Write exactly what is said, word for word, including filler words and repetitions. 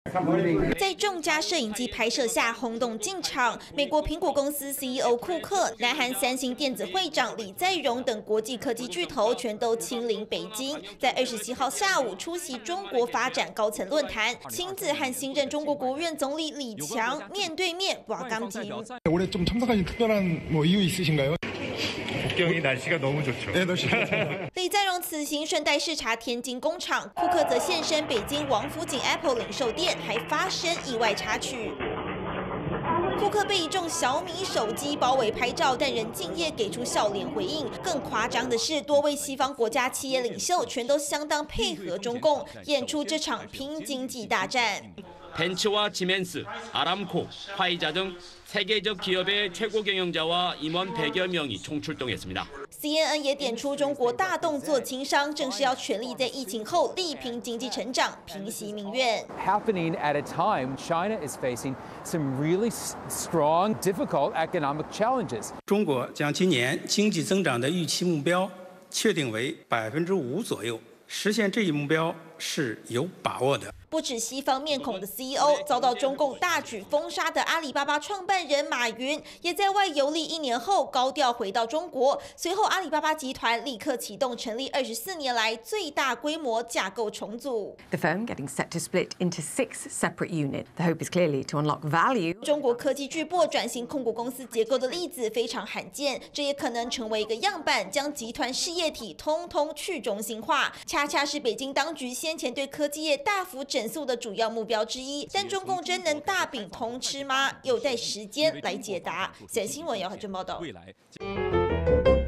在众家摄影机拍摄下轰动进场，美国苹果公司 C E O 库克、南韩三星电子会长李在镕等国际科技巨头全都亲临北京，在二十七号下午出席中国发展高层论坛，亲自和新任中国国务院总理李强面对面와 깜찍。 올해 좀 참석하신 특별한 뭐 이유 있으신가요? 북경이 날씨가 너무 좋죠. 네, 날씨. 李在镕此行顺带视察天津工厂，库克则现身北京王府井 Apple 零售店，还发生意外插曲。库克被一众小米手机包围拍照，但仍敬业给出笑脸回应。更夸张的是，多位西方国家企业领袖全都相当配合中共，演出这场拼经济大战。 벤츠와 지멘스, 아람코, 화이자 등 세계적 기업의 최고 경영자와 임원 백여 명이 총출동했습니다. C N N 也点出中国大动作轻商，正是要全力在疫情后力拼经济成长，平息民怨。 Happening at a time, China is facing some really strong, difficult economic challenges. 中国将今年经济增长的预期目标确定为百分之五左右，实现这一目标是有把握的。 不止西方面孔的 C E O， 遭到中共大举封杀的阿里巴巴创办人马云，也在外游历一年后高调回到中国。随后，阿里巴巴集团立刻启动成立二十四年来最大规模架构重组。 The firm getting set to split into six separate units. The hope is clearly to unlock value. 中国科技巨擘转型控股公司结构的例子非常罕见，这也可能成为一个样板，将集团事业体通通去中心化。恰恰是北京当局先前对科技业大幅整 整肃的主要目标之一，但中共真能大饼通吃吗？有待时间来解答。三新闻姚海珍报道。